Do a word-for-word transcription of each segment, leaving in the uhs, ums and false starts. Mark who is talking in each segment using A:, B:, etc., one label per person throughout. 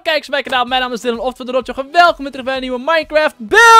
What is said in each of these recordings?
A: kijkers bij mijn kanaal. Mijn naam is Dylan, oftewel de Rotjoch. Welkom terug bij een nieuwe Minecraft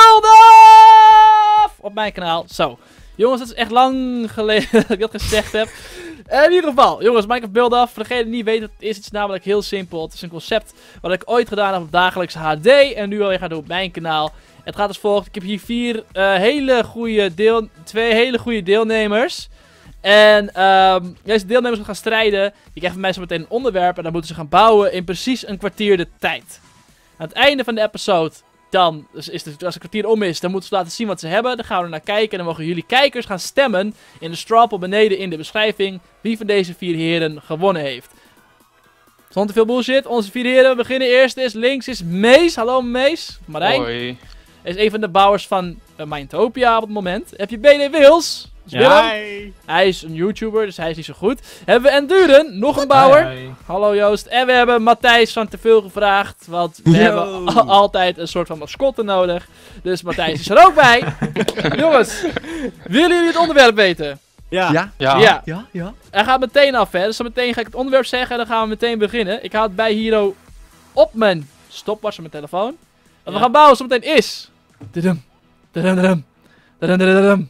A: Build-Off op mijn kanaal. Zo, jongens, het is echt lang geleden dat ik dat gezegd heb. Uh, in ieder geval, jongens, Minecraft Build-Off. Voor degene die niet weet wat het is, het is namelijk heel simpel. Het is een concept wat ik ooit gedaan heb op dagelijks H D en nu alweer ga doen op mijn kanaal. Het gaat als volgt. Ik heb hier vier uh, hele goede deel, twee hele goede deelnemers. En um, deze deelnemers gaan strijden. Die krijgen van mij zo meteen een onderwerp. En dan moeten ze gaan bouwen in precies een kwartier de tijd. Aan het einde van de episode, dan, dus is het, als een kwartier om is, dan moeten ze laten zien wat ze hebben. Dan gaan we er naar kijken. En dan mogen jullie kijkers gaan stemmen in de strappel beneden in de beschrijving. Wie van deze vier heren gewonnen heeft. Zonder te veel bullshit. Onze vier heren beginnen eerst. Is links is Mees. Hallo Mees. Marijn.
B: Hoi.
A: Is een van de bouwers van uh, Minetopia op het moment. Heb je B D Wils.
C: Ja,
A: hij is een YouTuber, dus hij is niet zo goed. Hebben we Enduren, nog een bouwer.
C: Hi, hi.
A: Hallo Joost. En we hebben Matthijs van Te Veel Gevraagd. Want we
D: Yo.
A: hebben al altijd een soort van mascotte nodig. Dus Matthijs is er ook bij. Jongens, willen jullie het onderwerp weten?
C: Ja.
D: Ja?
B: Ja.
A: Ja.
D: Ja? Ja?
A: Hij gaat meteen af, hè. Dus zo meteen ga ik het onderwerp zeggen en dan gaan we meteen beginnen. Ik haal het bij Hero op mijn stopwatch op mijn telefoon. Wat
C: Ja.
A: we gaan bouwen zo meteen is... Dadum, dadum, dadum, dadum, dadum, dadum.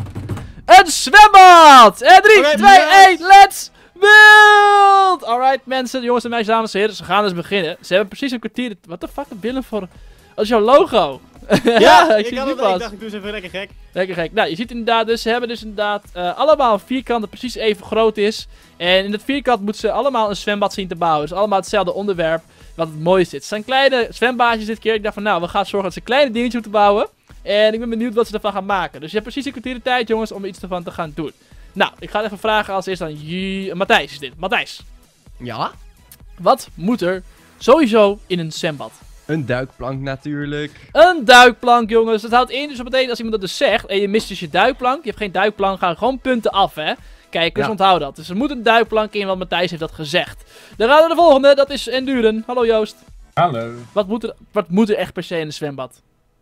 A: Een zwembad! En drie,
C: Oké,
A: twee,
C: yes.
A: één, let's build! Alright mensen, jongens en meisjes, dames en heren, ze gaan dus beginnen. Ze hebben precies een kwartier... Wat de fuck, Willem voor... Dat is jouw logo.
C: Ja,
A: ik
C: ik,
A: zie
C: had
A: het
C: het,
A: nu
C: ik
A: pas.
C: dacht ik doe eens even lekker gek.
A: Lekker gek. Nou, je ziet inderdaad dus, ze hebben dus inderdaad uh, allemaal een vierkant dat precies even groot is. En in dat vierkant moeten ze allemaal een zwembad zien te bouwen. Dus allemaal hetzelfde onderwerp, wat het mooiste is. Het zijn kleine zwembadjes dit keer. Ik dacht van, nou, we gaan zorgen dat ze kleine dingetjes moeten bouwen. En ik ben benieuwd wat ze ervan gaan maken. Dus je hebt precies een kwartier de tijd, jongens, om iets ervan te gaan doen. Nou, ik ga even vragen als eerst aan J Matthijs is dit. Matthijs,
D: Ja?
A: wat moet er sowieso in een zwembad?
D: Een duikplank natuurlijk.
A: Een duikplank, jongens. Dat houdt in, dus dat betekent als iemand dat dus zegt en je mist dus je duikplank, je hebt geen duikplank, gaan gewoon punten af, hè. Kijkers,
D: Ja.
A: onthoud dat. Dus er moet een duikplank in, want Matthijs heeft dat gezegd. Dan gaan we naar de volgende, dat is Enduren. Hallo Joost.
E: Hallo.
A: Wat moet er, wat moet er echt per se in een zwembad?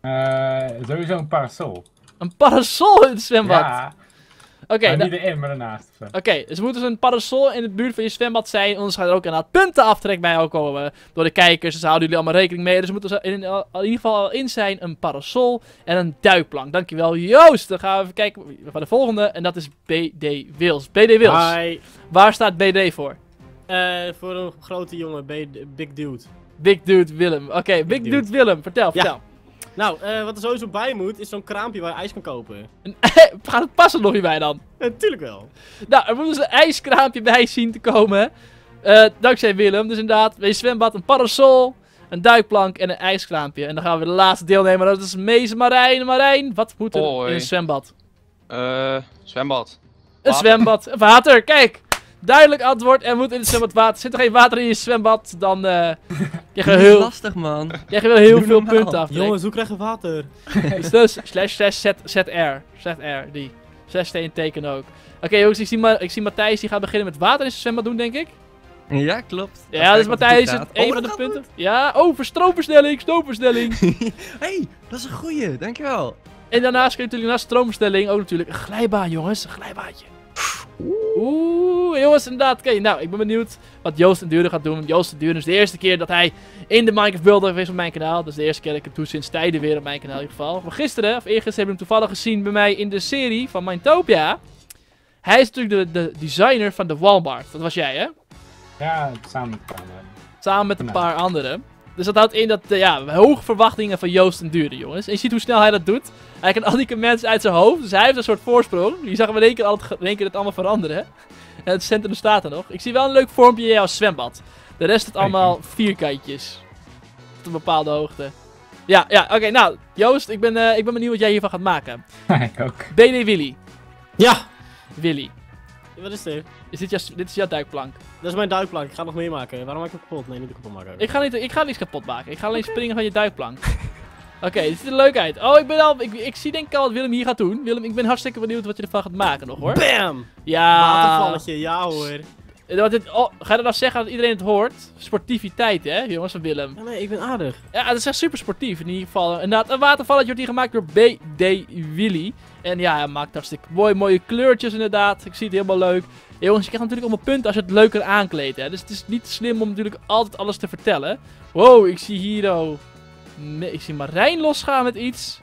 E: Eh, sowieso een parasol.
A: Een parasol in het zwembad.
E: Ja,
A: Oké,
E: maar
A: nou-
E: niet erin, maar ernaast. of zo.
A: Oké, dus er moet dus een parasol in de buurt van je zwembad zijn. Anders gaat er ook inderdaad puntenaftrek bij ook komen door de kijkers. Dus daar houden jullie allemaal rekening mee. Dus er moet er in, in ieder geval al in zijn een parasol en een duikplank. Dankjewel Joost. Dan gaan we even kijken naar de volgende. En dat is B D Wils. B D Wils.
C: Hi.
A: Waar staat B D voor?
C: Eh, voor een grote jongen, B- big dude.
A: Big Dude Willem. Oké, Big
C: dude.
A: Dude Willem. Vertel,
C: Ja.
A: vertel.
C: Nou, eh, wat er sowieso bij moet, is zo'n kraampje waar je ijs kan kopen.
A: Gaat het passen nog hierbij dan?
C: Natuurlijk wel.
A: Nou, er moet dus een ijskraampje bij zien te komen. Eh, dankzij Willem. Dus inderdaad, bij je zwembad een parasol, een duikplank en een ijskraampje. En dan gaan we de laatste deelnemer. Dat is Mees Marijn. Marijn, wat moet er
B: Hoi.
A: in een zwembad?
B: Eh, zwembad.
A: Een
B: Water.
A: zwembad. Water, kijk. Duidelijk antwoord. Er moet in het zwembad water. Zit er geen water in je zwembad, dan eh krijg je
D: Dat is
A: heel,
D: lastig, man.
A: krijg je wel heel
D: Doe
A: veel
D: normaal.
A: punten af.
C: Jongens, hoe krijg je water?
A: Dus, dus slash slash zet, zet R. Zet R, die. Slash steen teken ook. Oké jongens, ik zie, Ma ik zie Matthijs, die gaat beginnen met water in zijn zwembad doen, denk ik.
D: Ja, klopt.
A: Ja, dus Matthijs is een van de punten. Ja, oh, voor stroomversnelling, stroomversnelling.
D: Hey, dat is een goeie, dankjewel.
A: En daarnaast kun je natuurlijk naast stroomversnelling ook natuurlijk een glijbaan, jongens. Een glijbaantje. Oeh, jongens, inderdaad. Oké, nou, ik ben benieuwd wat Joost en Duren gaat doen. Want Joost en Duren is de eerste keer dat hij in de Minecraft Builder is op mijn kanaal. Dat is de eerste keer dat ik hem doe sinds tijden weer op mijn kanaal in ieder geval. Maar gisteren, of eergisteren, heb ik hem toevallig gezien bij mij in de serie van Minetopia. Hij is natuurlijk de, de designer van de Walmart. Dat was jij, hè?
E: Ja, samen met elkaar.
A: Samen met een
E: Nou.
A: paar anderen. Dus dat houdt in dat, uh, ja, hoge verwachtingen van Joost en Duren, jongens. En je ziet hoe snel hij dat doet. Hij kan al die commands uit zijn hoofd. Dus hij heeft een soort voorsprong. Je zag hem in één keer, altijd, in één keer het allemaal veranderen. En het centrum staat er nog. Ik zie wel een leuk vormpje in jouw zwembad. De rest het allemaal vierkantjes. Tot een bepaalde hoogte. Ja, ja, oké, nou, Joost, ik ben, uh, ik ben benieuwd wat jij hiervan gaat maken.
E: ik ook.
A: B D Willy.
C: Ja.
A: Willy.
C: Wat is dit?
A: Is dit, jouw, dit is jouw duikplank.
C: Dat is mijn duikplank. Ik ga nog meer maken. Waarom maak ik hem kapot? Nee, niet kapot maken.
A: Ik ga, niet, ik ga niks kapot maken. Ik ga alleen springen van je duikplank. Oké, okay, dit ziet er leuk uit. Oh, ik ben al. Ik, ik zie denk ik al wat Willem hier gaat doen. Willem, ik ben hartstikke benieuwd wat je ervan gaat maken nog hoor.
C: Bam!
A: Ja.
C: Watervalletje, ja hoor.
A: Eh, wat dit- oh, ga je dat nou zeggen dat iedereen het hoort? Sportiviteit, hè, jongens van Willem.
C: Ja, nee, ik ben aardig.
A: Ja, het is echt super sportief in ieder geval. Inderdaad, een watervalletje wordt hier gemaakt door B D Willy. En ja, hij maakt hartstikke mooi, mooie kleurtjes inderdaad. Ik zie het helemaal leuk. Ja, jongens, je krijgt natuurlijk allemaal punten als je het leuker aankleedt, hè. Dus het is niet slim om natuurlijk altijd alles te vertellen. Wow, ik zie hier, oh... Nee, ik zie Marijn losgaan met iets.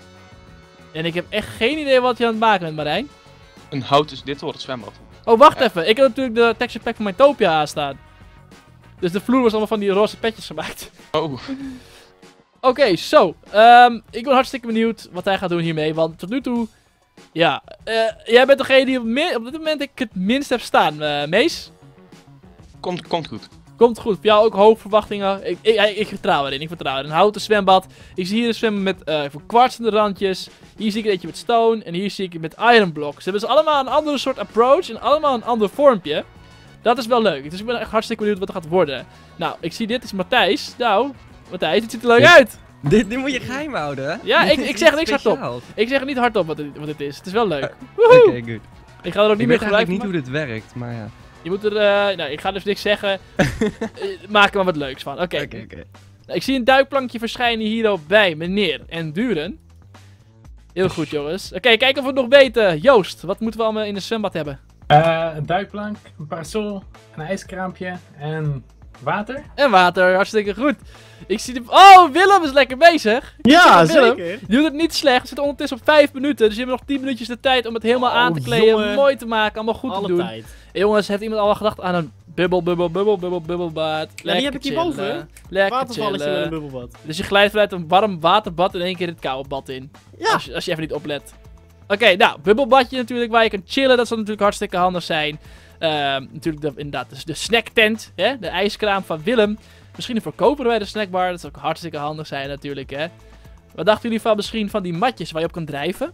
A: En ik heb echt geen idee wat je aan het maken bent, Marijn.
B: Een hout is dit wordt het zwembad.
A: Oh, wacht
B: Ja.
A: even. Ik heb natuurlijk de texture pack van mijn Topia aanstaan. Dus de vloer was allemaal van die roze petjes gemaakt.
B: Oh,
A: Oké, zo. Ehm, ik ben hartstikke benieuwd wat hij gaat doen hiermee. Want tot nu toe... Ja, eh, jij bent degene die op, mi- op dit moment ik het minst heb staan, eh, Mees.
B: komt, komt goed.
A: Komt goed. Voor jou ook hoge verwachtingen. Ik, ik, ik vertrouw erin. Ik vertrouw erin. Een houten zwembad. Ik zie hier een zwemmen met uh, kwartsende randjes. Hier zie ik eentje met stone. En hier zie ik het met iron blocks. Ze hebben dus allemaal een andere soort approach. En allemaal een ander vormpje. Dat is wel leuk. Dus ik ben echt hartstikke benieuwd wat er gaat worden. Nou, ik zie dit is Matthijs. Nou, Matthijs, het ziet er leuk
D: Dit-
A: uit.
D: Dit, dit moet je geheim houden, hè?
A: Ja,
D: Dit
A: ik-
D: is
A: ik zeg
D: iets
A: niks hardop.
D: speciaals.
A: Ik zeg er niet hardop wat, het- wat dit is. Het is wel leuk.
D: Oké,
A: Woehoe!
D: goed.
A: Ik ga er ook
D: Ik
A: niet
D: weet
A: meer gebruik
D: eigenlijk
A: van
D: niet hoe dit werkt, maar ja.
A: Je moet er, uh, nou, ik ga dus niks zeggen. uh, maak er maar wat leuks van. Oké.
D: Oké, oké.
A: Nou, ik zie een duikplankje verschijnen hier ook bij meneer en Duren. Heel goed, jongens. Oké, kijken of we het nog weten. Joost, wat moeten we allemaal in de zwembad hebben?
E: Eh, een duikplank, een parasol, een ijskraampje en water.
A: En water, hartstikke goed. Ik zie de... Oh, Willem is lekker bezig.
C: Ja,
A: Willem.
C: zeker.
A: Die doet het niet slecht. We zitten ondertussen op vijf minuten. Dus je hebt nog tien minuutjes de tijd om het helemaal aan te
C: Oh,
A: kleden.
C: jongen.
A: Mooi te maken, allemaal goed
C: Alle
A: te doen.
C: tijd.
A: Hey, jongens, heeft iemand al gedacht aan een bubbel, bubbel, bubbel, bubbel, bubbelbad?
C: Ja, die heb ik hierboven, hè?
A: Lekker
C: Watervalletje met een
A: chillen.
C: bubbelbad.
A: Dus je glijdt vanuit een warm waterbad in één keer het koude bad in.
C: Ja.
A: Als je, als je even niet oplet. Oké, nou, bubbelbadje natuurlijk waar je kan chillen. Dat zal natuurlijk hartstikke handig zijn. Ehm, natuurlijk de, inderdaad dus de snacktent, hè? De ijskraam van Willem. Misschien een verkoper bij de snackbar. Dat zou ook hartstikke handig zijn natuurlijk, hè. Wat dachten jullie van misschien van die matjes waar je op kan drijven?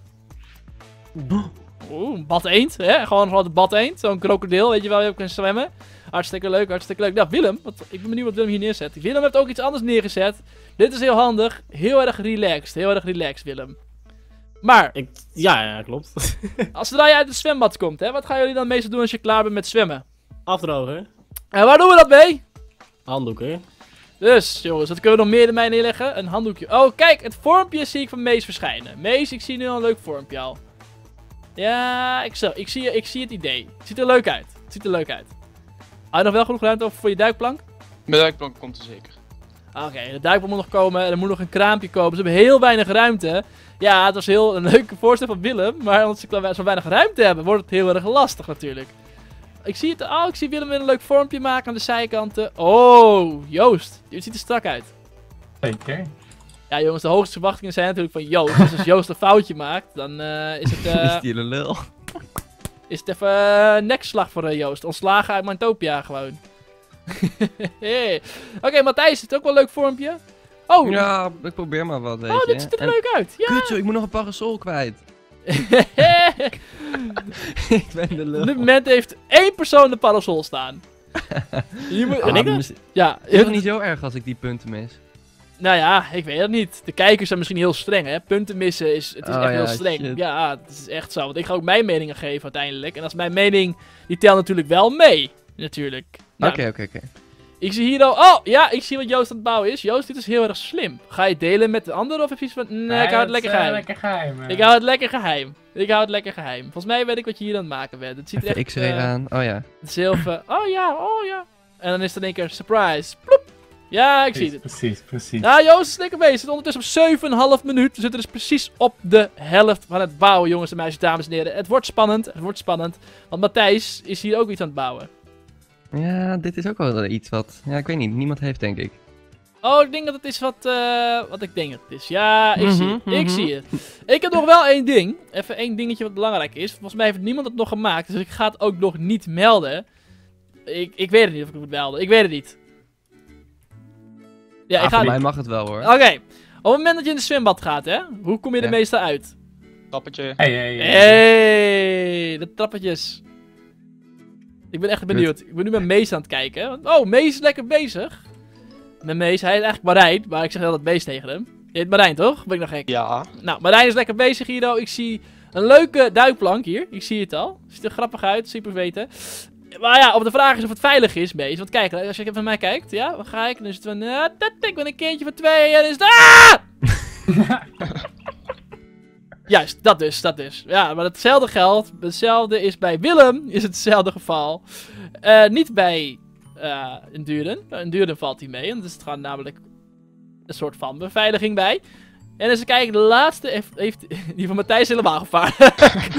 A: Oeh, een bad eend, hè? Gewoon gewoon een bad eend. Zo'n krokodil, weet je wel, waar je op kan zwemmen. Hartstikke leuk, hartstikke leuk. Nou, Willem, wat, ik ben benieuwd wat Willem hier neerzet. Willem heeft ook iets anders neergezet. Dit is heel handig. Heel erg relaxed. Heel erg relaxed, Willem. Maar,
C: Ik, ja, ja, klopt.
A: als zodra je uit het zwembad komt, hè, wat gaan jullie dan meestal doen als je klaar bent met zwemmen?
C: Afdrogen.
A: En waar doen we dat mee?
C: Handdoeken.
A: Dus, jongens, wat kunnen we nog meer in mij neerleggen? Een handdoekje. Oh, kijk, het vormpje zie ik van Mees verschijnen. Mees, ik zie nu al een leuk vormpje al. Ja, ik, zo, ik, zie, ik zie het idee. Het ziet er leuk uit. Het ziet er leuk uit. Had je nog wel genoeg ruimte over voor je duikplank?
B: Mijn duikplank komt er zeker.
A: Oké, de duikplank moet nog komen. Er moet nog een kraampje komen. Ze hebben heel weinig ruimte. Ja, het was heel een leuke voorstel van Willem. Maar als ze zo weinig ruimte hebben, wordt het heel erg lastig natuurlijk. Ik zie het. Oh, ik zie Willem weer een leuk vormpje maken aan de zijkanten. Oh, Joost. Dit ziet er strak uit.
E: Zeker.
A: Ja, jongens, de hoogste verwachtingen zijn natuurlijk van Joost. Dus als Joost een foutje maakt, dan eh, is het, eh,
D: Is die een lul?
A: is het even eh, nekslag voor eh, Joost. Ontslagen uit Mindtopia gewoon. Hey. Oké, Matthijs, is het ook wel een leuk vormpje? Oh,
D: Ja, ik probeer maar wat, weet
A: oh
D: je.
A: dit ziet er
D: En-
A: leuk uit. Ja.
D: Kut, joh, ik moet nog een parasol kwijt. Ik ben de
A: Op
D: lul.
A: dit moment heeft één persoon de parasol staan. Je moet,
D: Ah,
A: en ik,
D: maar mis-
A: ja,
D: Het is toch niet zo erg als ik die punten mis?
A: nou ja, ik weet het niet. De kijkers zijn misschien heel streng, hè. Punten missen is, het is
D: Oh
A: echt
D: ja,
A: heel streng.
D: shit.
A: Ja, het is echt zo. Want ik ga ook mijn meningen geven uiteindelijk. En als mijn mening, die telt natuurlijk wel mee. Natuurlijk. Nou,
D: Oké, oké, oké.
A: ik zie hier al... Oh, ja, ik zie wat Joost aan het bouwen is. Joost, dit is heel erg slim. Ga je het delen met de anderen of heb je iets van... Nee, ik hou het lekker
E: is, eh,
A: geheim.
E: lekker geheim. eh.
A: Ik hou het lekker geheim. Ik hou het lekker geheim. Volgens mij weet ik wat je hier aan het maken bent. Het ziet er
D: Even
A: echt...
D: X-ray
A: eh,
D: aan. Oh ja.
A: het is heel veel... Oh ja, oh ja. En dan is het in één keer surprise. Ploep. Ja, ik zie
E: Precies,
A: het.
E: precies, precies.
A: Nou, Joost is lekker bezig. We zitten ondertussen op zeven komma vijf minuut. We zitten dus precies op de helft van het bouwen, jongens en meisjes, dames en heren. Het wordt spannend. Het wordt spannend. Want Matthijs is hier ook iets aan het bouwen.
D: Ja, dit is ook wel iets wat... Ja, ik weet niet. Niemand heeft, denk ik.
A: Oh, ik denk dat het is wat, eh, wat ik denk dat het is. Ja, ik zie
D: Mhm,
A: het. Ik
D: mhm.
A: zie het. Ik heb nog wel één ding. Even één dingetje wat belangrijk is. Volgens mij heeft niemand het nog gemaakt. Dus ik ga het ook nog niet melden. Ik, ik weet het niet of ik het moet melden. Ik weet het niet. Ja,
D: Ah,
A: ik ga...
D: voor mij mag het wel, hoor.
A: Oké. Op het moment dat je in de zwembad gaat, hè. Hoe kom je er
D: Ja.
A: meestal uit?
B: Tappetje.
E: Hey, hey, hey.
A: Hey, de trappetjes. Ik ben echt benieuwd. Ik ben nu met Mees aan het kijken. Want- Oh, Mees is lekker bezig. Met Mees, hij is eigenlijk Marijn, maar ik zeg altijd Mees tegen hem. Je heet Marijn, toch? Ben ik nog gek?
B: Ja.
A: Nou, Marijn is lekker bezig hier. Ik zie een leuke duikplank hier. Ik zie het al. Ziet er grappig uit, super weten. Maar ja, op de vraag is of het veilig is, Mees. Want kijk, als je even naar mij kijkt, ja, dan ga ik. Dan is het van, uh, ik ben een kindje van twee en dan is het... Ah! Juist, dat dus, dat dus. Ja, maar hetzelfde geldt. Hetzelfde is bij Willem, is hetzelfde geval. Uh, niet bij uh, Enduren. Enduren valt hij mee, want er is gewoon namelijk een soort van beveiliging bij. En als we kijken, de laatste heeft, heeft die van Matthijs helemaal gevaarlijk.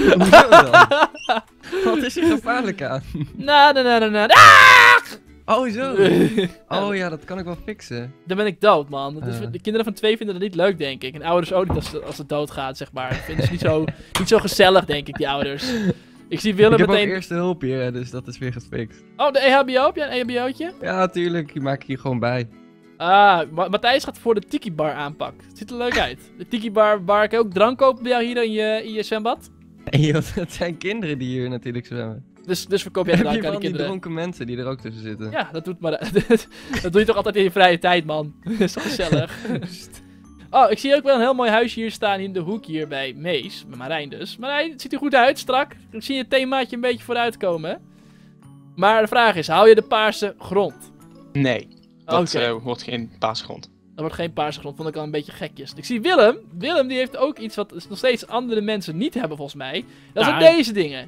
D: Wat is er gevaarlijk aan?
A: Na, na, na, na, na. Ah!
D: Oh, zo. Oh ja, dat kan ik wel fixen.
A: Dan ben ik dood, man. Dus
D: Uh.
A: de kinderen van twee vinden dat niet leuk, denk ik. En ouders ook niet als, ze- als het doodgaat, zeg maar. Dat vinden ze niet zo, niet zo gezellig, denk ik, die ouders. Ik zie Willem
D: Ik heb
A: meteen...
D: ook eerste hulp hier, hè, dus dat is weer gefixt.
A: Oh, de E H B O? Heb jij een E H B O'tje?
D: Ja, tuurlijk. Die maak ik hier gewoon bij.
A: Ah, Ma Matthijs gaat voor de Tiki Bar aanpak. Ziet er leuk uit. De Tiki Bar, bar kan je ook drank kopen bij jou hier in je, in je zwembad?
D: En joh, het zijn kinderen die hier natuurlijk zwemmen.
A: Dus, dus verkoop jij
D: Heb
A: drank
D: je
A: aan de
D: van die
A: kinderen.
D: dronken mensen die er ook tussen zitten?
A: Ja, dat doet maar. Dat doe je toch altijd in je vrije tijd, man. Dat is toch gezellig. Oh, ik zie ook wel een heel mooi huisje hier staan in de hoek hier bij Mees. Bij Marijn dus. Marijn, het ziet er goed uit, strak. Ik zie je themaatje een beetje vooruitkomen. Maar de vraag is, hou je de paarse grond?
B: Nee, dat
A: Oké.
B: eh, wordt geen paasgrond.
A: Dat wordt geen paarse grond, vond ik al een beetje gekjes. Ik zie Willem. Willem die heeft ook iets wat nog steeds andere mensen niet hebben volgens mij. Dat zijn
C: Ja,
A: deze dingen.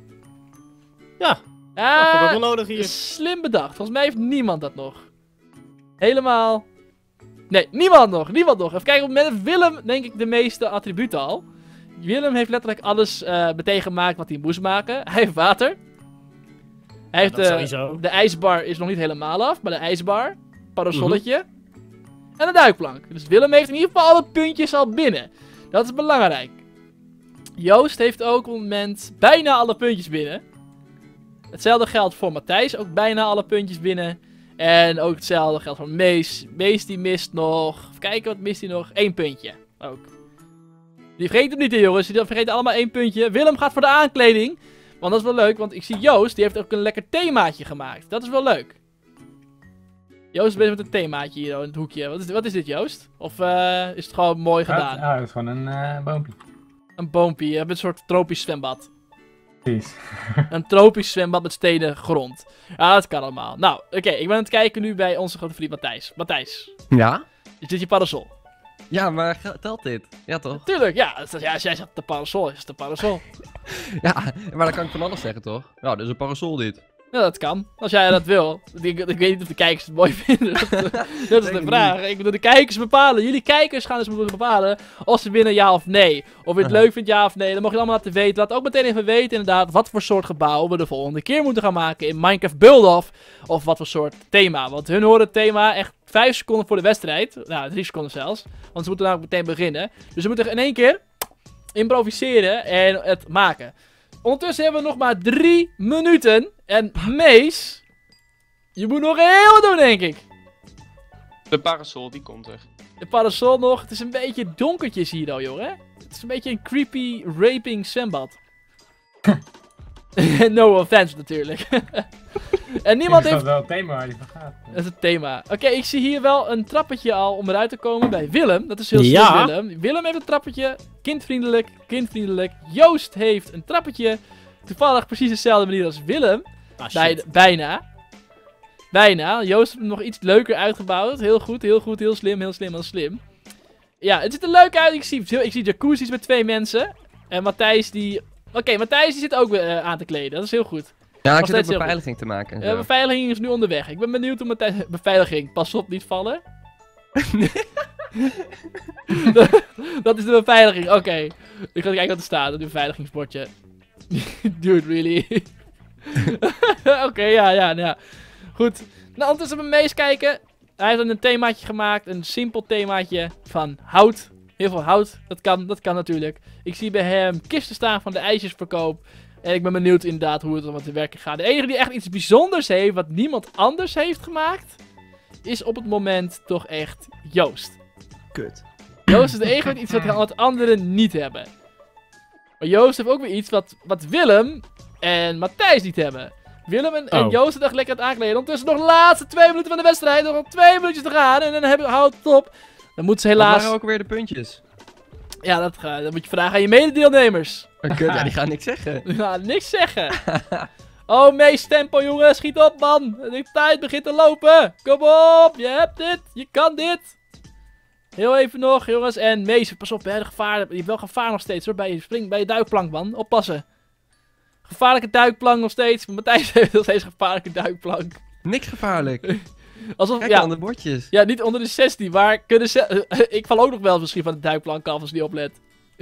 C: Ja.
A: Ja,
C: Dat vond ik wel nodig hier.
A: slim bedacht. Volgens mij heeft niemand dat nog. Helemaal... Nee, niemand nog. Niemand nog. Even kijken, met Willem denk ik de meeste attributen al. Willem heeft letterlijk alles uh, meteen gemaakt wat hij moest maken. Hij heeft water. Hij heeft
C: dat
A: uh,
C: sowieso.
A: de ijsbar is nog niet helemaal af, maar de ijsbar. Parasolletje. En een duikplank. Dus Willem heeft in ieder geval alle puntjes al binnen. Dat is belangrijk. Joost heeft ook op het moment bijna alle puntjes binnen. Hetzelfde geldt voor Matthijs, ook bijna alle puntjes binnen. En ook hetzelfde geldt voor Mees. Mees die mist nog... Even kijken, wat mist hij nog? Eén puntje. Ook. Die vergeet het niet, hè, jongens. Die vergeten allemaal één puntje. Willem gaat voor de aankleding. Want dat is wel leuk, want ik zie Joost, die heeft ook een lekker themaatje gemaakt. Dat is wel leuk. Joost is bezig met een themaatje hier in het hoekje. Wat is, wat is dit, Joost? Of uh, is het gewoon mooi gedaan?
E: Ja, het is gewoon een uh, boompje.
A: Een boompje, je hebt een soort tropisch zwembad.
E: Precies.
A: Een tropisch zwembad met stenen grond. Ja, dat kan allemaal. Nou, oké, okay, ik ben aan het kijken nu bij onze grote vriend Matthijs. Matthijs,
D: Ja?
A: is dit je parasol?
D: Ja, maar ge- telt dit? Ja, toch?
A: Tuurlijk, ja. Als, ja, als jij zegt de parasol, is het de parasol.
D: Ja, maar dan kan ik van alles zeggen, toch? Ja, dit is een parasol dit.
A: Ja, dat kan. Als jij dat wil. Ik, ik weet niet of de kijkers het mooi vinden. Dat, dat is de
D: Denk
A: vraag. Ik bedoel, de kijkers bepalen. Jullie kijkers gaan dus moeten bepalen of ze winnen ja of nee. Of je het leuk vindt ja of nee. Dan mag je allemaal laten weten. Laat ook meteen even weten inderdaad wat voor soort gebouw we de volgende keer moeten gaan maken in Minecraft Build-Off. Of wat voor soort thema. Want hun horen het thema echt vijf seconden voor de wedstrijd. Nou, drie seconden zelfs. Want ze moeten namelijk meteen beginnen. Dus ze moeten in één keer improviseren en het maken. Ondertussen hebben we nog maar drie minuten. En Mees, je moet nog heel wat doen, denk ik.
B: De parasol, die komt er.
A: De parasol nog. Het is een beetje donkertjes hier, al, jongen. Het is een beetje een creepy, raping zwembad. No offense, natuurlijk. En niemand
E: Dat
A: heeft...
E: is wel het thema waar je van gaat.
A: Dat is het thema. Oké, okay, ik zie hier wel een trappetje al om eruit te komen bij Willem. Dat is heel slim,
C: Ja.
A: Willem. Willem heeft een trappetje. Kindvriendelijk, kindvriendelijk. Joost heeft een trappetje. Toevallig precies dezelfde manier als Willem.
C: Ah, shit.
A: Bij, bijna. Bijna. Joost heeft hem nog iets leuker uitgebouwd. Heel goed, heel goed, heel slim, heel slim, heel slim. Ja, het ziet er leuk uit. Ik zie, ik zie jacuzzi's met twee mensen. En Matthijs die... Oké, okay, Matthijs die zit ook uh, aan te kleden. Dat is heel goed.
D: Ja, ik
A: Nog
D: zit ook
A: steeds heel
D: beveiliging te maken. en
A: De
D: zo.
A: beveiliging is nu onderweg. Ik ben benieuwd hoe Matthijs... Beveiliging, pas op, niet vallen. Dat is de beveiliging, oké. Okay. Ik ga kijken wat er staat op het beveiligingsbordje. Dude, really? Oké, okay, ja, ja, ja. Goed. Nou, ondertussen hebben we Mees kijken. Hij heeft een themaatje gemaakt. Een simpel themaatje van hout. Heel veel hout. Dat kan, dat kan natuurlijk. Ik zie bij hem kisten staan van de ijsjesverkoop. En ik ben benieuwd inderdaad hoe het allemaal te werken gaat. De enige die echt iets bijzonders heeft, wat niemand anders heeft gemaakt, is op het moment toch echt Joost.
D: Kut.
A: Joost is de enige met iets wat, wat anderen niet hebben. Maar Joost heeft ook weer iets wat, wat Willem en Matthijs niet hebben. Willem en, en
C: Oh.
A: Joost zijn echt lekker aan het aankleden. Ondertussen nog de laatste twee minuten van de wedstrijd. Nog twee minuutjes te gaan. En dan hebben, houdt het op. Dan moeten ze
D: Wat
A: helaas...
D: waren ook weer de puntjes?
A: Ja, dat, ga- dat moet je vragen aan je mededeelnemers.
D: Oh, kut, ja, die gaan niks zeggen.
A: Ja, niks zeggen. Oh, Mees, tempo jongens, schiet op man. De tijd begint te lopen. Kom op, je hebt dit, je kan dit. Heel even nog jongens. En Mees, pas op, hè, de gevaar, je hebt wel gevaar nog steeds hoor, bij je, spring, bij je duikplank man, oppassen. Gevaarlijke duikplank nog steeds, Matthijs heeft nog steeds gevaarlijke duikplank.
D: Niks gevaarlijk.
A: Alsof,
D: Kijk
A: ja,
D: aan de bordjes.
A: ja, niet onder de zestien, maar kunnen ze... ik val ook nog wel misschien van de duikplank af als ik niet oplet.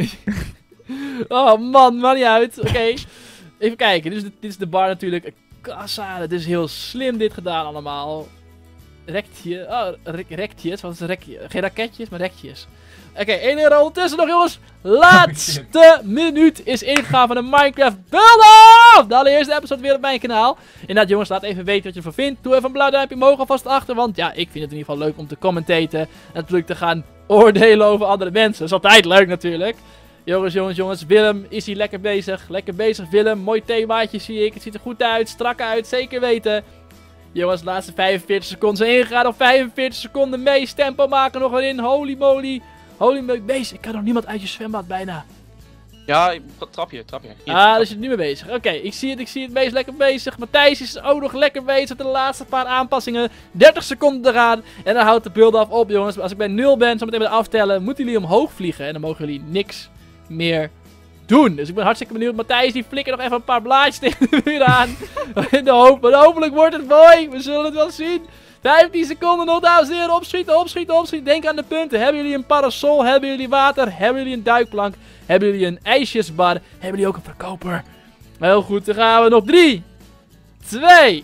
A: Oh man, maakt niet uit. Oké, okay. Even kijken. Dit is, de, dit is de bar natuurlijk. Kassa, het is heel slim dit gedaan allemaal. Rektje, oh, re rektjes, wat is een rekje? Geen raketjes, maar rektjes. Oké, okay, één euro ondertussen nog jongens. Laatste minuut is ingegaan van de Minecraft Build-Off! De allereerste episode weer op mijn kanaal. Inderdaad jongens, laat even weten wat je ervan vindt. Doe even een blauw duimpje omhoog alvast achter. Want ja, ik vind het in ieder geval leuk om te commentaten. En natuurlijk te gaan oordelen over andere mensen. Dat is altijd leuk natuurlijk. Jongens, jongens, jongens. Willem is hier lekker bezig. Lekker bezig Willem. Mooi themaatje zie ik. Het ziet er goed uit. Strak uit. Zeker weten. Jongens, de laatste vijfenveertig seconden zijn ingegaan. Op vijfenveertig seconden Mees. Tempo maken nog erin. Holy moly. Holy moly. Mees, ik kan nog niemand uit je zwembad bijna.
B: Ja, trapje, trapje. Hier,
A: ah, daar is je nu mee bezig. Oké, okay, ik zie het, ik zie het. Mees lekker bezig. Matthijs is ook nog lekker bezig met de laatste paar aanpassingen. dertig seconden te gaan. En dan houdt de beeld af op, jongens. Als ik bij nul ben, zo meteen met aftellen, moeten jullie omhoog vliegen. En dan mogen jullie niks meer doen. Dus ik ben hartstikke benieuwd. Matthijs, die flikker nog even een paar blaadjes tegen de muur aan. In de hoop. Maar hopelijk wordt het mooi. We zullen het wel zien. vijftien seconden nog, dames en heren. Opschieten, opschieten, opschieten. Denk aan de punten. Hebben jullie een parasol? Hebben jullie water? Hebben jullie een duikplank? Hebben jullie een ijsjesbar? Hebben jullie ook een verkoper? Heel goed, dan gaan we nog drie, twee,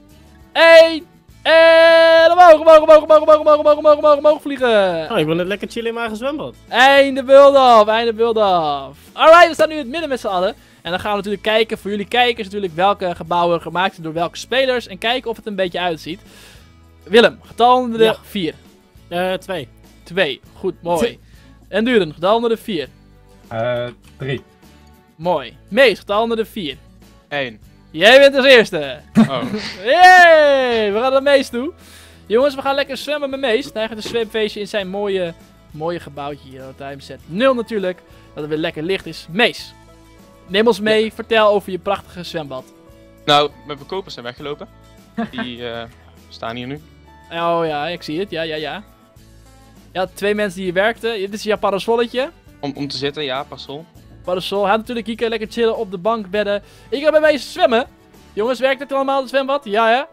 A: één. En omhoog, omhoog, omhoog, omhoog, omhoog, omhoog, omhoog, omhoog, omhoog, omhoog vliegen.
C: Oh, ik wil net lekker chillen in mijn eigen zwembad.
A: Einde beeld af, einde beeld af. Alright, we staan nu in het midden met z'n allen. En dan gaan we natuurlijk kijken, voor jullie kijkers natuurlijk, welke gebouwen gemaakt zijn door welke spelers. En kijken of het een beetje uitziet. Willem, getal onder de
C: Ja.
A: vier.
C: Eh, twee.
A: twee, goed, mooi. En Duren, getal onder de vier.
E: Eh, drie.
A: Mooi. Mees, getal onder de vier.
B: één.
A: Jij bent als eerste.
B: Oh.
A: Yay! We gaan naar Mees toe. Jongens, we gaan lekker zwemmen met Mees. Hij gaat een zwemfeestje in zijn mooie, mooie gebouwtje hier. Timezet nul natuurlijk. Dat het weer lekker licht is. Mees, neem ons mee. Ja. Vertel over je prachtige zwembad.
B: Nou, mijn verkopers zijn weggelopen. Die uh, staan hier nu.
A: Oh ja, ik zie het. Ja, ja, ja. Ja, twee mensen die hier werkten. Dit is jouw parasolletje.
B: Om, om te zitten, ja, parasol.
A: Parasol. Hij had natuurlijk hier kan je lekker chillen op de bank, bedden. Ik ga bij Mees zwemmen. Jongens, werkt het allemaal, het zwembad? Ja, hè?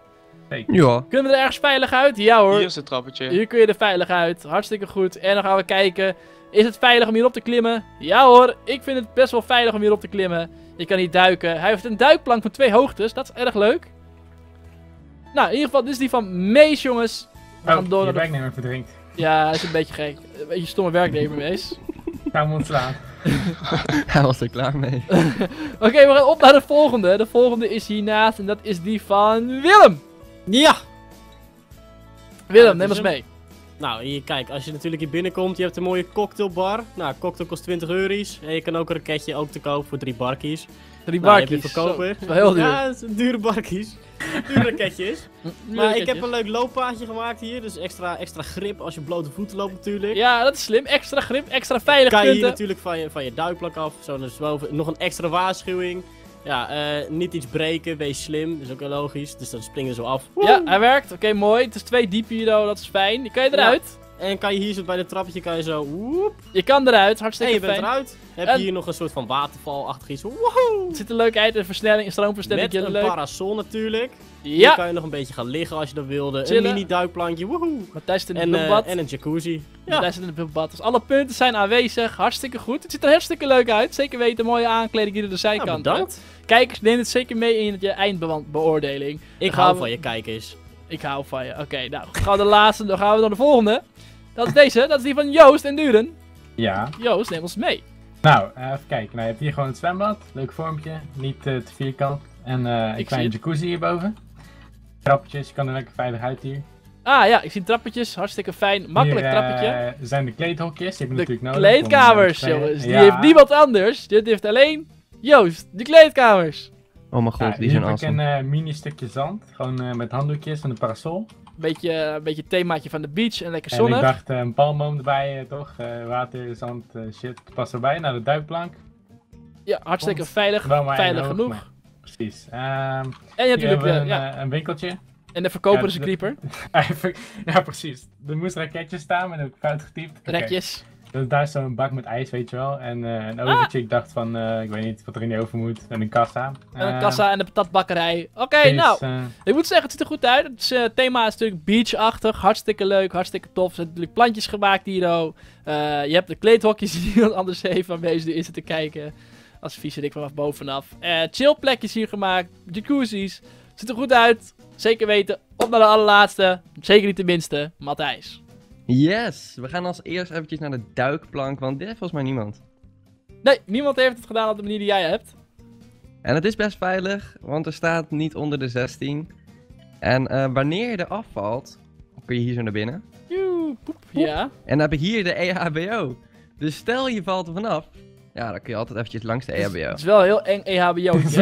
D: Ja.
A: Kunnen we er ergens veilig uit? Ja hoor.
B: Hier is het trappetje.
A: Hier kun je er veilig uit. Hartstikke goed. En dan gaan we kijken. Is het veilig om hierop te klimmen? Ja hoor. Ik vind het best wel veilig om hierop te klimmen. Je kan hier duiken. Hij heeft een duikplank van twee hoogtes. Dat is erg leuk. Nou, in ieder geval, dit is die van Mees, jongens. We gaan
E: Oh,
A: door
E: je
A: naar de...
E: werknemer verdrinkt.
A: Ja, hij is een beetje gek. Een beetje stomme werknemer, Mees.
E: Ik ga hem ontslaan.
D: Hij was er klaar mee.
A: Oké, okay, we gaan op naar de volgende. De volgende is hiernaast. En dat is die van Willem.
C: Ja!
A: Willem,
C: Ja,
A: neem ons
C: hem.
A: mee.
C: Nou, hier, kijk, als je natuurlijk hier binnenkomt, je hebt een mooie cocktailbar. Nou, cocktail kost twintig euro's. En je kan ook een raketje ook te koop voor drie barkies.
A: Drie
C: Nou, heb je
A: barkies.
C: verkoper.
A: Zo, dat is wel heel duur.
C: Ja, dat zijn dure barkies. Dure raketjes. Maar ik heb een leuk looppaadje gemaakt hier. Dus extra, extra grip als je blote voeten loopt natuurlijk.
A: Ja, dat is slim. Extra grip, extra veilig
C: Kan je hier
A: punten.
C: natuurlijk van je, van je duikplank af. Zo naar boven. Nog een extra waarschuwing. Ja, eh, niet iets breken, wees slim. Dat is ook heel logisch. Dus dan springen we zo af.
A: Ja, hij werkt. Oké, okay, mooi. Het is twee diep hier, dat is fijn. Die kan je eruit.
C: En kan je hier zo bij de trappetje kan je zo. Woep,
A: Je kan eruit,
C: en
A: hartstikke
C: je bent
A: fijn.
C: eruit. Heb
A: En-
C: je hier nog een soort van watervalachtig iets. Woehoe!
A: Het ziet er leuk uit, een versnelling, een stroomversnelling.
C: Met een
A: leuk.
C: parasol natuurlijk. Hier
A: Ja,
C: kan je nog een beetje gaan liggen als je dat wilde.
A: Chillen.
C: Een mini duikplankje. Woehoe!
A: Matthijs zit in het
C: En, eh,
A: bubbelbad.
C: en een jacuzzi. Ja.
A: Matthijs zit in het bubbelbad. Dus alle punten zijn aanwezig. Hartstikke goed. Het ziet er hartstikke leuk uit. Zeker weten, mooie aankleding hier aan de
C: Ja,
A: zijkant.
C: bedankt.
A: Kijkers, neem het zeker mee in je eindbeoordeling.
C: Ik
A: Dan gaan
C: hou
A: we-
C: van je kijkers.
A: Ik hou van je. Oké, okay, nou, gaan we de laatste, dan gaan we naar de volgende. Dat is deze, dat is die van Joost en Duren.
E: Ja.
A: Joost, neem ons mee.
E: Nou, eh, even kijken. Nou, je hebt hier gewoon het zwembad. Leuk vormpje. Niet eh, te vierkant. En eh een
A: zie
E: kleine
A: het.
E: jacuzzi hierboven. Trappetjes. Je kan er lekker veilig uit hier.
A: Ah ja, ik zie trappetjes, hartstikke fijn. Makkelijk
E: Hier, eh,
A: trappetje.
E: zijn de kleedhokjes. Die heb je
A: De
E: natuurlijk nodig. om, eh,
A: kleedkamers,
E: te spelen.
A: jongens. Die
E: Ja.
A: heeft niemand anders. Dit heeft alleen Joost. De kleedkamers.
D: Oh mijn god,
E: Ja,
D: die
E: hier
D: zijn
E: heb ik
D: awesome.
E: een eh, mini stukje zand. Gewoon eh, met handdoekjes en een parasol.
A: Beetje, een beetje themaatje van de beach en lekker
E: En ik
A: zonnig.
E: dacht eh, een palmboom erbij, eh, toch? Eh, water, zand, eh, shit. Past erbij. Nou, de duikplank.
A: Ja, hartstikke
E: Komt
A: veilig.
E: wel maar
A: Veilig
E: één hoog,
A: genoeg.
E: maar Precies. Ehm
A: En je
E: hier
A: hebt natuurlijk
E: hebben we
A: eh,
E: een,
A: ja,
E: eh, een winkeltje.
A: en de verkoper
E: ja,
A: is een
E: de-
A: creeper.
E: ja, precies. Er moest raketjes staan, maar dat heb ik fout getypt. Oké.
A: Rekjes.
E: Dus daar is zo'n bak met ijs, weet je wel. En eh, een oventje, ik dacht van, eh, ik weet niet wat er in die oven moet. En een kassa.
A: En een
E: Eh,
A: kassa en de patatbakkerij. Oké,
E: precies,
A: nou.
E: eh,
A: Ik moet zeggen, het ziet er goed uit. Het is, eh, thema is natuurlijk beachachtig. Hartstikke leuk, hartstikke tof. Er zijn natuurlijk plantjes gemaakt hier. Oh. Eh, je hebt de kleedhokjes die iemand anders heeft waarmee ze erin zitten kijken. Als vieze dik vanaf bovenaf. Eh chillplekjes hier gemaakt. Jacuzzi's. Ziet er goed uit. Zeker weten. Op naar de allerlaatste. Zeker niet de minste. Matthijs.
D: Yes! We gaan als eerst eventjes naar de duikplank, want dit heeft volgens mij niemand.
A: Nee, niemand heeft het gedaan op de manier die jij hebt.
D: En het is best veilig, want er staat niet onder de zestien. En eh, wanneer je eraf valt, kun je hier zo naar binnen.
A: Joe, poep. Ja.
D: En dan heb ik hier de E H B O. Dus stel je valt er vanaf, ja, dan kun je altijd eventjes langs de E H B O.
A: Het is wel een heel eng E H B O'tje.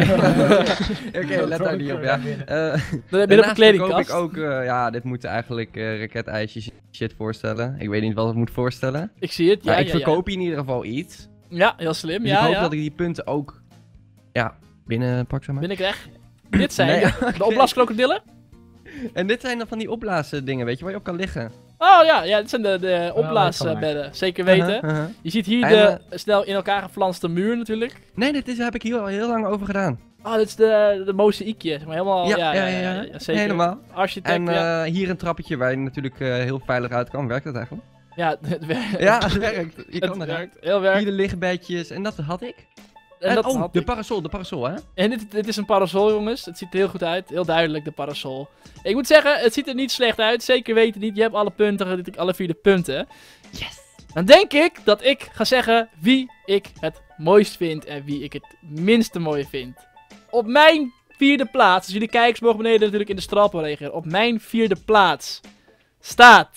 D: Oké, let daar niet op, ja.
E: binnen.
D: Eh,
A: Dan heb je nog een
D: Daarnaast verkoop
A: kledingkast.
D: ik ook, eh, ja, dit moeten eigenlijk eh raketijsjes shit voorstellen. Ik weet niet wat het moet voorstellen.
A: Ik zie het. Ja,
D: maar ik
A: ja,
D: verkoop hier in ieder geval iets.
A: Ja. ja, heel slim.
D: Dus
A: ja,
D: ik hoop
A: ja.
D: dat ik die punten ook, ja, binnen pak, zeg maar.
A: Binnenkrijg. Dit zijn
D: Nee,
A: de, de opblaskrokodillen.
D: En dit zijn dan van die opblazen dingen, weet je, waar je op kan liggen.
A: Oh ja, ja, dit zijn de, de
E: wel
A: opblaasbedden. Zeker weten.
D: Uh-huh, uh-huh.
A: Je ziet hier
D: En,
A: de snel in elkaar geflanste muur natuurlijk.
D: Nee, dit is, heb ik hier al heel lang over gedaan.
A: Oh, dit is de, de mozaïekje. Zeg maar helemaal. Ja, ja, ja, ja, ja, zeker.
D: Helemaal.
A: Architect.
D: En
A: ja.
D: eh, hier een trappetje waar je natuurlijk eh, heel veilig uit kan. Werkt dat eigenlijk?
A: ja, het werkt.
D: Ja, het werkt. Je
A: Het
D: kan eruit.
A: werkt. Heel
D: Hier
A: werkt.
D: de liggenbedjes en dat had ik.
A: En,
D: En,
A: dat
D: oh,
A: had
D: de
A: ik.
D: parasol, de parasol, hè?
A: En dit, dit is een parasol, jongens. Het ziet er heel goed uit. Heel duidelijk, de parasol. Ik moet zeggen, het ziet er niet slecht uit. Zeker weten niet. Je hebt alle punten, alle vier de punten.
D: Yes!
A: Dan denk ik dat ik ga zeggen wie ik het mooist vind en wie ik het minste mooie vind. Op mijn vierde plaats, dus jullie kijkers mogen beneden natuurlijk in de stralpo reageren. Op mijn vierde plaats staat...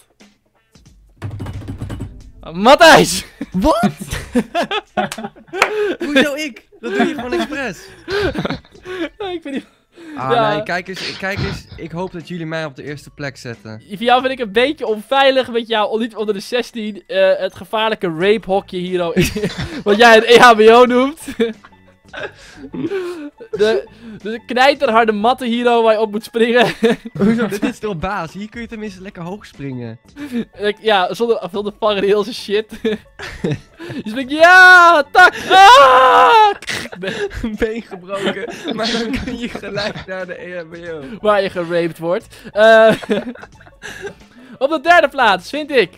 A: Matthijs!
D: Wat? Hoezo ik? Dat doe je gewoon expres.
A: Ik vind die...
D: Ah
A: Ja.
D: nee, kijk eens, kijk eens. Ik hoop dat jullie mij op de eerste plek zetten.
A: Voor jou vind ik een beetje onveilig met jou, niet onder de zestien, eh, het gevaarlijke rape-hokje hier, oh, wat jij het E H B O noemt. de, de knijterharde matten hier oh, waar je op moet springen.
D: Hoezo? Dit is toch baas? Hier kun je tenminste lekker hoog springen.
A: Ik- ja, zonder, zonder vangrails en shit. Je springt, ja, tak, ah!
D: Een been gebroken, maar dan kun je gelijk naar de E H B O.
A: Waar je geraped wordt. Eh, op de derde plaats vind ik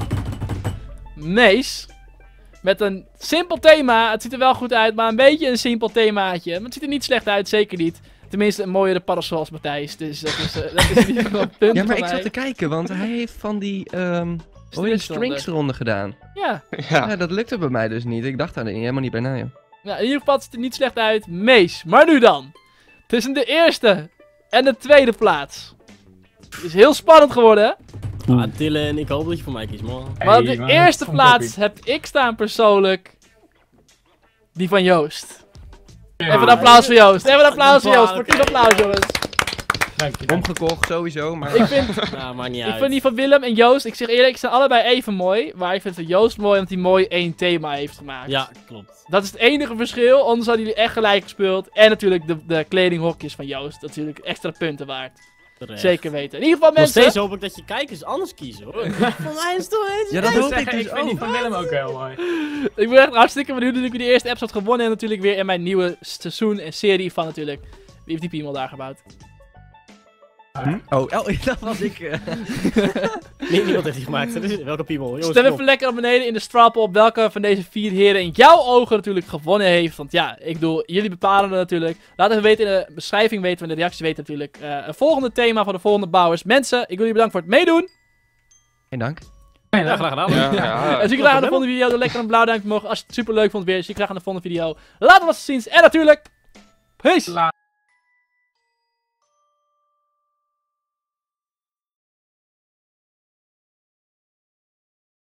A: Mees. Met een simpel thema. Het ziet er wel goed uit, maar een beetje een simpel themaatje. Maar het ziet er niet slecht uit, zeker niet. Tenminste, een mooiere parasol als Matthijs. Dus dat is, uh, dat is niet een punt
D: Ja, maar
A: van
D: ik
A: mij.
D: zat te kijken, want hij heeft van die, ehm hoe heet het,
A: Strings
D: strings eronder gedaan.
A: Ja.
B: Ja.
D: Ja, dat lukte bij mij dus niet. Ik dacht daar helemaal niet bij na, joh.
A: Nou, in ieder geval ziet het er niet slecht uit. Mees. Maar nu dan. Tussen de eerste en de tweede plaats. Het is heel spannend geworden, hè?
C: Ah, Dylan, ik hoop dat je voor mij kiest, man.
A: Maar op
E: Hey,
A: de
E: man,
A: eerste
E: kom,
A: plaats
E: kopie.
A: heb ik staan persoonlijk die van Joost.
E: Ja,
A: Even een applaus voor Joost. Even een applaus voor Joost.
C: Oké.
A: Sportief applaus, jongens.
E: Dank je, dank je.
D: Omgekocht, sowieso, maar...
A: Ik vind,
C: Nou, maakt niet
A: ik
C: uit.
A: vind die van Willem en Joost, ik zeg eerlijk, ze zijn allebei even mooi. Maar ik vind het Joost mooi omdat hij mooi één thema heeft gemaakt.
C: Ja, klopt.
A: Dat is het enige verschil, anders hadden jullie echt gelijk gespeeld. En natuurlijk de, de kledinghokjes van Joost. Natuurlijk extra punten waard.
C: Terecht.
A: Zeker weten. In ieder geval
C: Nog
A: mensen...
C: steeds hoop ik dat je kijkers anders kiezen, hoor. Voor mij is het toch eens.
D: Ja, dat
E: Ik
D: hoop
E: zeg,
D: ik dus
E: ik vind die
D: ook.
E: van Willem ook heel mooi.
A: Ik ben echt hartstikke benieuwd dat ik de eerste episode gewonnen en natuurlijk weer in mijn nieuwe seizoen en serie van natuurlijk... Wie heeft die piemel daar gebouwd?
D: Hm? Oh, oh, dat was ik. eh.
C: Nee, niemand heeft die gemaakt. Dus welke piemel? Jongens,
A: Stem
C: kom
A: even lekker op beneden in de strap op welke van deze vier heren in jouw ogen natuurlijk gewonnen heeft. Want ja, ik bedoel, jullie bepalen het natuurlijk. Laat even weten in de beschrijving, weten we in de reacties weten natuurlijk. Uh, een volgende thema van de volgende bouwers. Mensen, ik wil jullie bedanken voor het meedoen.
D: Geen dank.
C: op. Ja, graag gedaan.
B: Ja, ja.
A: En zie ik graag aan de volgende video. Doe lekker een blauw duimpje omhoog als je het super leuk vond weer. Zie ik graag aan de volgende video. Later wat ziens. En natuurlijk, peace!
E: La-